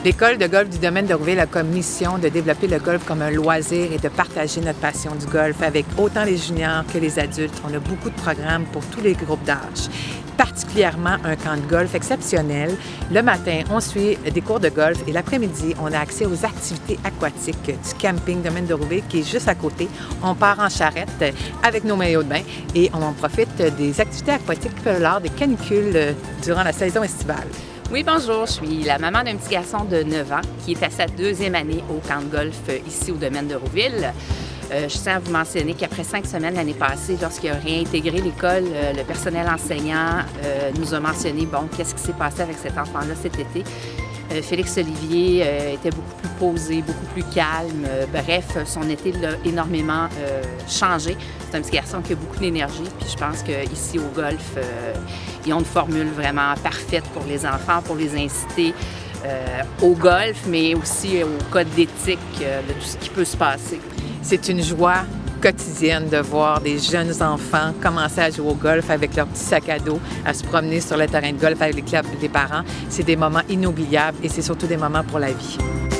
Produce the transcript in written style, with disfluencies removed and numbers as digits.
L'école de golf du domaine de Rouville a comme mission de développer le golf comme un loisir et de partager notre passion du golf avec autant les juniors que les adultes. On a beaucoup de programmes pour tous les groupes d'âge, particulièrement un camp de golf exceptionnel. Le matin, on suit des cours de golf et l'après-midi, on a accès aux activités aquatiques du camping domaine de Rouville qui est juste à côté. On part en charrette avec nos maillots de bain et on en profite des activités aquatiques lors des canicules durant la saison estivale. Oui, bonjour, je suis la maman d'un petit garçon de 9 ans qui est à sa 2e année au camp de golf ici au domaine de Rouville. Je tiens à vous mentionner qu'après 5 semaines l'année passée, lorsqu'il a réintégré l'école, le personnel enseignant nous a mentionné, bon, qu'est-ce qui s'est passé avec cet enfant-là cet été. Félix Olivier était beaucoup plus posé, beaucoup plus calme. Bref, son été l'a énormément changé. C'est un petit garçon qui a beaucoup d'énergie. Puis je pense qu'ici au golf, ils ont une formule vraiment parfaite pour les enfants, pour les inciter au golf, mais aussi au code d'éthique de tout ce qui peut se passer. C'est une joie quotidienne de voir des jeunes enfants commencer à jouer au golf avec leur petit sac à dos, à se promener sur le terrain de golf avec les parents. C'est des moments inoubliables et c'est surtout des moments pour la vie.